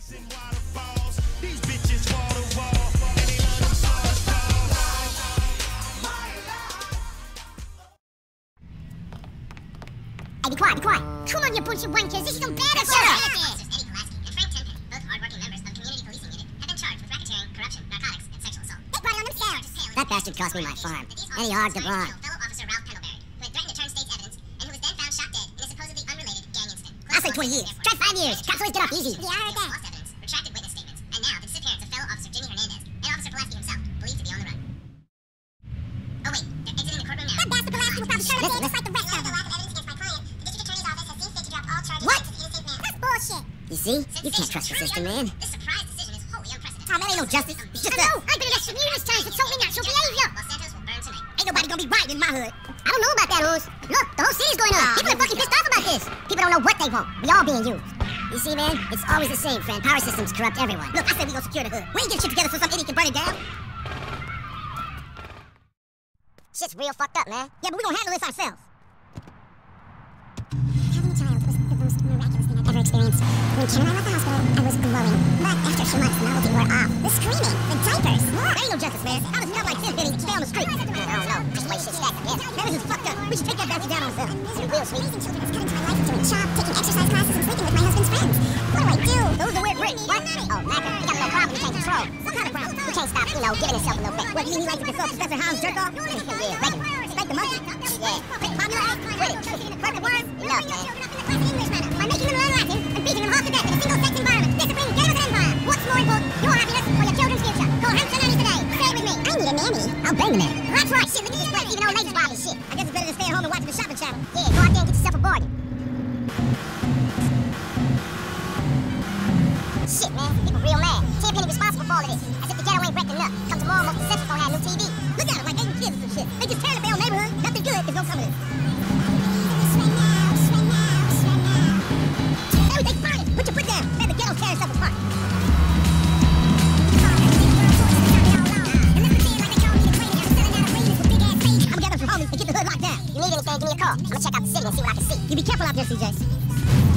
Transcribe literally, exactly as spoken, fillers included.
Hey, be quiet, be quiet. Come on, you bunch of wankers. This is unbearable. Shut up! Officers Eddie Pulaski and Frank Tenpenny, both hard-working members of the Community Policing Unit, have been charged with racketeering, corruption, narcotics, and sexual assault. They brought it on themselves. That bastard cost me my farm, and he hogged the barn. Fellow officer Ralph Pendelbury, who had threatened to turn state's evidence, and who was then found shot dead in a supposedly unrelated gang incident. I'll say twenty years. Try five years. Cops always get off easy. Yeah, I heard that. Lost evidence, retracted witness statements, and now the disappearance of fellow officer Jimmy Hernandez and Officer Pulaski himself, believed to be on the run. Oh wait, they're exiting the courtroom now. That bastard Pulaski was probably shot dead just like the rest of them. What? That's bullshit. You see? You can't trust the system, man. This surprise decision is wholly unprecedented. Oh, that ain't no justice. It's just I know. a... I've been arrested numerous times for totally natural behavior. Los Santos will burn tonight. Ain't nobody gonna be rioting in my hood. I don't know about that, Oz. Look, the whole city's going on. People are fucking pissed off about this. People don't know what they want. We all being used. You see, man? It's always the same, friend. Power systems corrupt everyone. Look, I said we gonna secure the hood. We ain't get shit together so some idiot can burn it down. Shit's real fucked up, man. Yeah, but we gonna handle this ourselves. Having a child was the most miraculous thing I've ever experienced. When Karen left the hospital, I was glowing. But after a few months, the novelty wore off. The screaming, the diapers. There ain't no justice, man. How does not like Tenpenny stay on the street? I don't know. Just the way shit stacked up. Man, this is fucked up. We should take that bastard down on himself. Real sweet. Raising children has cut into my life, doing shop, taking exercise classes, and sleeping with my husband's friends. What do I do? Those are weird bricks. What? Oh, Macker, we got a little problem we can't control. Some kind of problem. We can't stop, you know, giving himself a little bit. What, you mean he likes to consult Professor Hound's jerk off? Yeah, regular. Like the monkey? Yeah. Formula? Quit it. Perfect words? Enough, man. By making them learn Latin and beating them half to death in a single-sex environment, this supreme game of an empire. What's more important, your happiness or your children's future? Call Hank San Andreas today. Stay with me. I need a nanny. I'll bring the man. That's right. Shit, look at this place. Even old ladies buy this shit. I guess it's better than staying home and watching the shopping channel. Yeah, go out there and get yourself a bargain. Shit, man. People real mad. Tenpenny responsible for all of this. As if the ghetto ain't wrecked enough. Come tomorrow, most the gonna have new T V. Look at them like they were kids or some shit. They just tearing up their own neighborhood. Nothing good is gonna come of this. Everything fine. Put your foot down. Man, the ghetto's tearing itself apart. I'm gathering some homies and get the hood locked down. You need anything, give me a call. I'm gonna check out the city and see what I can see. You be careful out there, C J.